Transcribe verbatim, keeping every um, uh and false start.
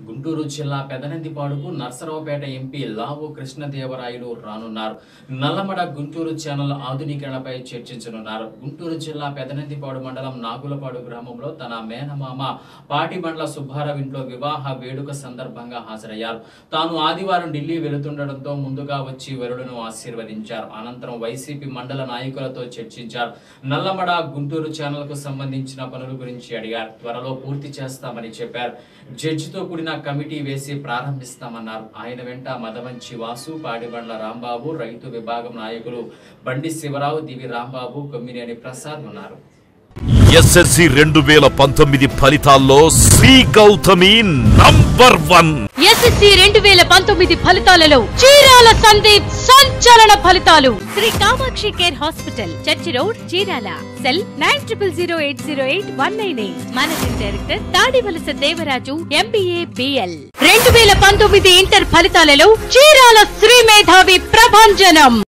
గుంటూరు జిల్లా పెదనందిపాడుకు నర్సరావుపేట ఎంపీ లావు కృష్ణదేవరాయలు రానున్నారు. నల్లమడ గుంటూరు ఛానల్ ఆధునీకరణపై చర్చించనున్నారు. గుంటూరు జిల్లా పెదనందిపాడు మండలం నాగులపాడు గ్రామంలో తన మేనమామ పాటిబండ్ల సుబ్బారావు ఇంట్లో వివాహ వేడుక సందర్భంగా హాజరయ్యారు. తాను ఆదివారం ఢిల్లీ వెళుతుండటంతో ముందుగా వచ్చి వరుడును ఆశీర్వదించారు. అనంతరం వైసీపీ మండల నాయకులతో చర్చించారు. నల్లమడ గుంటూరు ఛానల్ కు సంబంధించిన పనుల గురించి అడిగారు. త్వరలో పూర్తి చేస్తామని చెప్పారు. జడ్జితో కూడిన కమిటీ వేసి ప్రారంభిస్తామన్నారు. ఆయన వెంట మదవంచి వాసు, పాడిబండ్ల రాంబాబు, రైతు విభాగం నాయకులు బండి శివరావు, దివి రాంబాబు, కొమ్మినేని ప్రసాద్ ఉన్నారు. ఎస్ఎస్సి రెండు వేల పంతొమ్మిది ఫలితాల్లో Shri Gautami number one. SSC రెండు వేల పంతొమ్మిది ఫలితాలలో చీరాల సందీప్ సంచలన ఫలితాలు. Shri Kamakshi care hospital, church road, Chirala. Cell nine triple zero eight zero eight one nine eight. Managing director Tadivalasa Devaraju, MBA, BL. రెండు వేల పంతొమ్మిది ఇంటర్ ఫలితాలలో చీరాల శ్రీ మేధావి ప్రభంజనం.